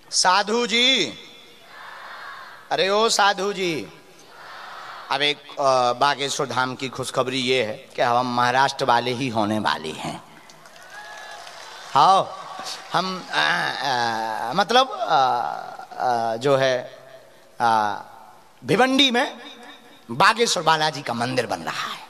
साधु जी, अरे ओ साधु जी, अब एक बागेश्वर धाम की खुशखबरी ये है कि हम महाराष्ट्र वाले ही होने वाले हैं। हाँ, हम मतलब जो है भिवंडी में बागेश्वर बालाजी का मंदिर बन रहा है।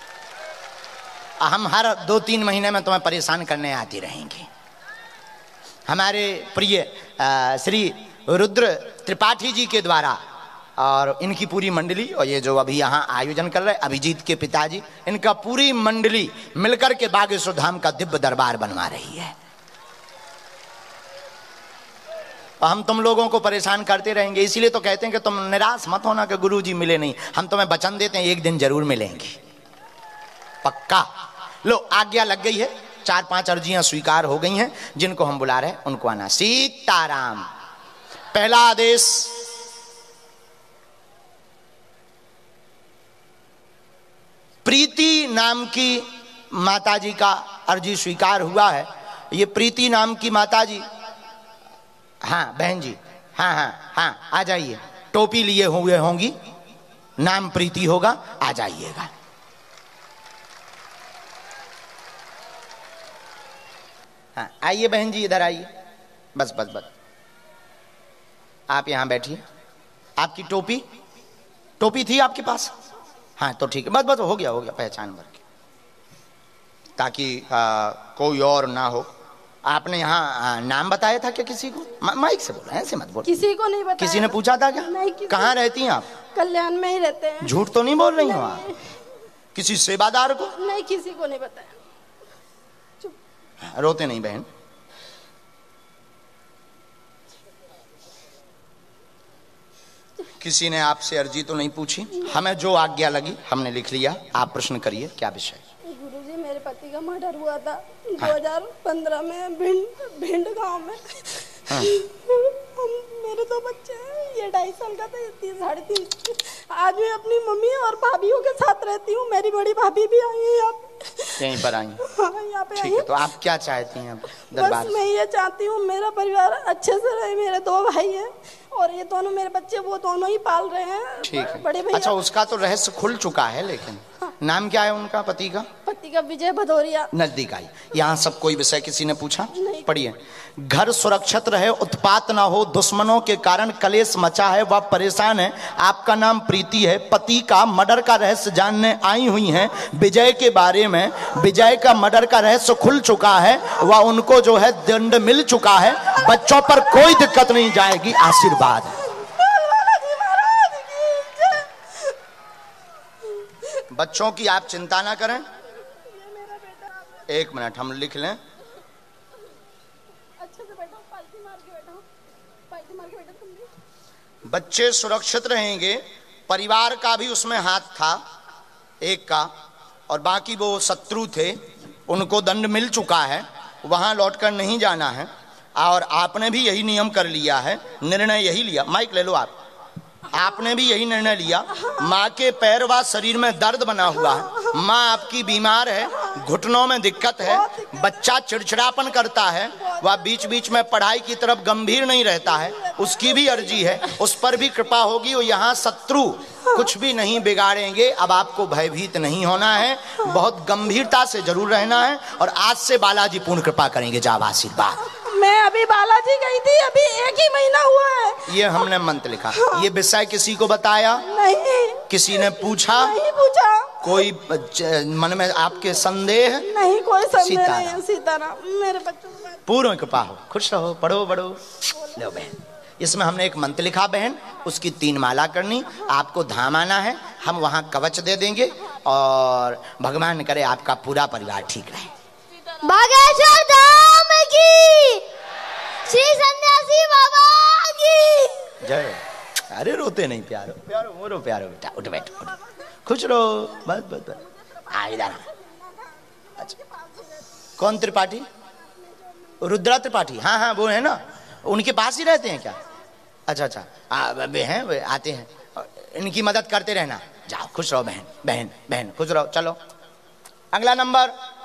हम हर 2-3 महीने में तुम्हें परेशान करने आती रहेंगे। हमारे प्रिय श्री रुद्र त्रिपाठी जी के द्वारा और इनकी पूरी मंडली, और ये जो अभी यहाँ आयोजन कर रहे अभिजीत के पिताजी, इनका पूरी मंडली मिलकर के बागेश्वर धाम का दिव्य दरबार बनवा रही है। और हम तुम लोगों को परेशान करते रहेंगे, इसीलिए तो कहते हैं कि तुम निराश मत होना कि गुरुजी मिले नहीं। हम तुम्हें वचन देते हैं एक दिन जरूर मिलेंगे, पक्का। लो, आज्ञा लग गई है, 4-5 अर्जियां स्वीकार हो गई हैं। जिनको हम बुला रहे हैं उनको आना। सीताराम। पहला आदेश, प्रीति नाम की माताजी का अर्जी स्वीकार हुआ है। ये प्रीति नाम की माताजी, हाँ बहन जी, हाँ हाँ हाँ, आ जाइए। टोपी लिए हुए होंगी, नाम प्रीति होगा, आ जाइएगा। हाँ आइए बहन जी, इधर आइए। बस बस बस, आप यहां बैठिए। आपकी टोपी थी आपके पास? हाँ तो ठीक है, बस बस, हो गया पहचान भर के, ताकि कोई और ना हो। आपने यहाँ नाम बताया था क्या किसी को? माइक से बोलो, ऐसे मत बोलो। किसी को नहीं बताया। किसी ने पूछा था क्या? नहीं। कहाँ रहती हैं आप? कल्याण में ही रहते हैं। झूठ तो नहीं बोल रही हो आप? किसी सेवादार को? नहीं, किसी को नहीं बताया। रोते नहीं बहन। किसी ने आपसे अर्जी तो नहीं पूछी? हमें जो आज्ञा लगी हमने लिख लिया। आप प्रश्न करिए, क्या विषय? गुरुजी, मेरे पति का मर्डर हुआ था 2015 में भिंड गांव में। मेरे 2 बच्चे हैं, ये 2.5 साल का था, ये 3-3.5। आज मैं अपनी मम्मी और भाभीयों के साथ रहती हूँ। मेरी बड़ी भाभी भी आई है यहाँ पे। यहीं पर आई? हाँ, यहाँ पे। ठीक है, तो आप क्या चाहती हैं दरबार? बस मैं ये चाहती हूँ मेरा परिवार अच्छे से रहे। मेरे 2 भाई हैं और ये दोनों मेरे बच्चे, वो दोनों ही पाल रहे हैं। ठीक है, बड़े भैया। अच्छा, उसका तो रहस्य खुल चुका है, लेकिन हाँ। नाम क्या है उनका पति का? पति का विजय भदौरिया। नजदीक आई। यहाँ सब कोई विषय किसी ने पूछा? नहीं। पढ़िए। घर सुरक्षित रहे, उत्पात ना हो, दुश्मनों के कारण कलेश मचा है, वह परेशान है। आपका नाम प्रीति है, पति का मर्डर का रहस्य जानने आई हुई हैं। विजय के बारे में, विजय का मर्डर का रहस्य खुल चुका है, वह उनको जो है दंड मिल चुका है। बच्चों पर कोई दिक्कत नहीं जाएगी, आशीर्वाद। बच्चों की आप चिंता ना करें। एक मिनट हम लिख लें। अच्छे से बैठो, पालती मार के बैठो, पालती मार के बैठो तुम भी। बच्चे सुरक्षित रहेंगे। परिवार का भी उसमें हाथ था एक का, और बाकी वो शत्रु थे, उनको दंड मिल चुका है, वहां लौटकर नहीं जाना है। और आपने भी यही नियम कर लिया है, निर्णय यही लिया। माइक ले लो आप। आपने भी यही निर्णय लिया। माँ के पैर व शरीर में दर्द बना हुआ है, माँ आपकी बीमार है, घुटनों में दिक्कत है, बच्चा चिड़चिड़ापन करता है, वह बीच बीच में पढ़ाई की तरफ गंभीर नहीं रहता है, उसकी भी अर्जी है, उस पर भी कृपा होगी। और यहाँ शत्रु कुछ भी नहीं बिगाड़ेंगे। अब आपको भयभीत नहीं होना है, बहुत गंभीरता से जरूर रहना है। और आज से बालाजी पूर्ण कृपा करेंगे। जाओ, आशीर्वाद। मैं अभी बालाजी गई थी, अभी 1 ही महीना हुआ है। ये हमने मंत्र लिखा। ये विषय किसी को बताया नहीं? किसी ने पूछा? नहीं पूछा। कोई मन में आपके संदेह? नहीं, कोई संदेह नहीं है। सीताराम, मेरे बच्चों को पूर्ण कृपा हो, खुश रहो, पढ़ो बढ़ो। लो बहन, इसमें हमने एक मंत्र लिखा बहन, उसकी 3 माला करनी। आपको धाम आना है, हम वहाँ कवच दे देंगे, और भगवान करे आपका पूरा परिवार ठीक रहे। बागेश्वर धाम की, श्री सन्यासी बाबा की जय। अरे रोते नहीं, प्यारो प्यारो, मोरो प्यारो, बेटा उठ बैठो, उठ, खुश रहो, बस बस बस। आ इधर। अच्छा, कौन त्रिपाठी? रुद्रा त्रिपाठी? हाँ हाँ, वो है ना, उनके पास ही रहते हैं क्या? अच्छा अच्छा, वे हैं, वे आते हैं, इनकी मदद करते रहना। जाओ, खुश रहो बहन, बहन बहन खुश रहो। चलो अगला नंबर।